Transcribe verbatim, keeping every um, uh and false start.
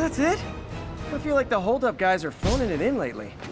That's it? I feel like the holdup guys are phoning it in lately.